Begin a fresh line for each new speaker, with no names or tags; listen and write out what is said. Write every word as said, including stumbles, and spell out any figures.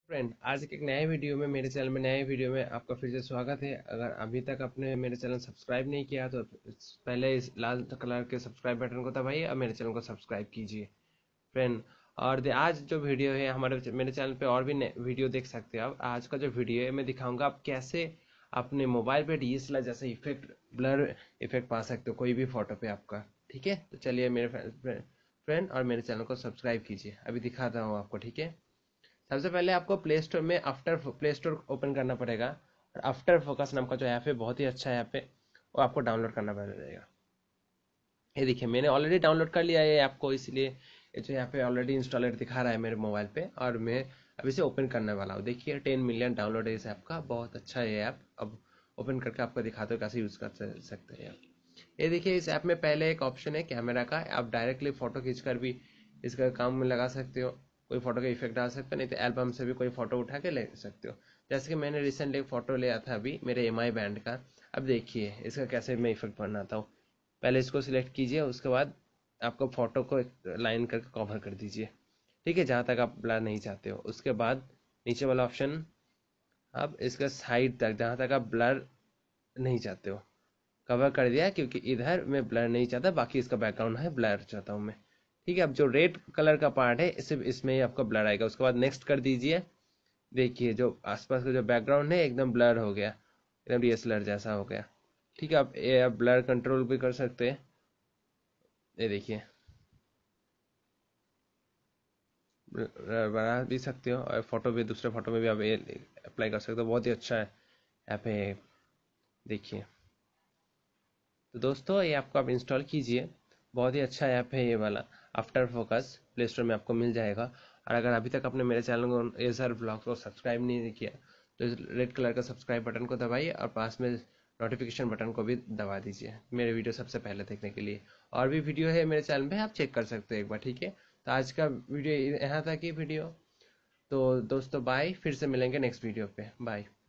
Friend, आज के एक नए वीडियो में मेरे चैनल में नए वीडियो में आपका फिर से स्वागत है। अगर अभी तक आपने मेरे चैनल सब्सक्राइब नहीं किया तो इस- पहले इस लाल कलर के सब्सक्राइब बटन को दबाइए और मेरे चैनल को सब्सक्राइब कीजिए फ्रेंड। और दे- आज जो वीडियो है हमारे मेरे चैनल पे और भी वीडियो देख सकते हैं आप। आज का जो वीडियो है मैं दिखाऊंगा आप कैसे अपने मोबाइल पे डी एस एल आर जैसा इफेक्ट, ब्लर इफेक्ट पा सकते हो कोई भी फोटो पे आपका। ठीक है, तो चलिए मेरे फ्रेंड और मेरे चैनल को सब्सक्राइब कीजिए। अभी दिखाता हूँ आपको। ठीक है, सबसे पहले आपको प्ले स्टोर में आफ्टर प्ले स्टोर ओपन करना पड़ेगा और आफ्टर फोकस नाम का जो ऐप है बहुत ही अच्छा ऐप है, वो आपको डाउनलोड करना पड़ेगा। ये देखिए मैंने ऑलरेडी डाउनलोड कर लिया है ये ऐप को, इसलिए ये जो यहाँ पे ऑलरेडी इंस्टॉलर दिखा रहा है मेरे मोबाइल पे और मैं अभी से ओपन करने वाला हूँ। देखिए टेन मिलियन डाउनलोड है इस ऐप का, बहुत अच्छा है ये ऐप। अब ओपन करके आपको दिखाते हो कैसे यूज़ कर सकते हैं आप। ये देखिए इस ऐप में पहले एक ऑप्शन है कैमरा का, आप डायरेक्टली फोटो खींचकर भी इसका काम में लगा सकते हो, कोई फोटो का इफेक्ट डाल सकते हो, नहीं तो एल्बम से भी कोई फोटो उठा के ले सकते हो। जैसे कि मैंने रिसेंटली एक फोटो लिया था अभी मेरे एम आई बैंड का। अब देखिए इसका कैसे मैं इफेक्ट बनाता हूँ। पहले इसको सिलेक्ट कीजिए, उसके बाद आपको फोटो को एक लाइन करके कवर कर दीजिए। ठीक है, जहाँ तक आप ब्लर नहीं चाहते हो। उसके बाद नीचे वाला ऑप्शन, आप इसका साइड तक जहाँ तक आप ब्लर नहीं चाहते हो कवर कर दिया, क्योंकि इधर मैं ब्लर नहीं चाहता, बाकी इसका बैकग्राउंड है ब्लर चाहता हूँ मैं। ठीक है, अब जो रेड कलर का पार्ट है सिर्फ इसमें ही आपका ब्लर आएगा। उसके बाद नेक्स्ट कर दीजिए। देखिए जो आसपास का जो बैकग्राउंड है एकदम ब्लर हो गया, एकदम डी एस एल आर जैसा हो गया। ठीक है, आप ये आप ब्लर कंट्रोल भी कर सकते हैं। ये देखिए बना भी सकते हो और फोटो भी, दूसरे फोटो में भी आप ये अप्लाई कर सकते हो। बहुत ही अच्छा है ऐप है ये। देखिए तो दोस्तों ये आपको आप इंस्टॉल कीजिए, बहुत ही अच्छा ऐप है ये वाला। आफ्टर फोकस प्ले स्टोर में आपको मिल जाएगा। और अगर अभी तक आपने मेरे चैनल को एसआर ब्लॉग को सब्सक्राइब नहीं किया तो इस रेड कलर का सब्सक्राइब बटन को दबाइए और पास में नोटिफिकेशन बटन को भी दबा दीजिए मेरे वीडियो सबसे पहले देखने के लिए। और भी वीडियो है मेरे चैनल पे, आप चेक कर सकते हो एक बार। ठीक है, तो आज का वीडियो यहाँ तक ही वीडियो। तो दोस्तों बाय, फिर से मिलेंगे नेक्स्ट वीडियो पे। बाय।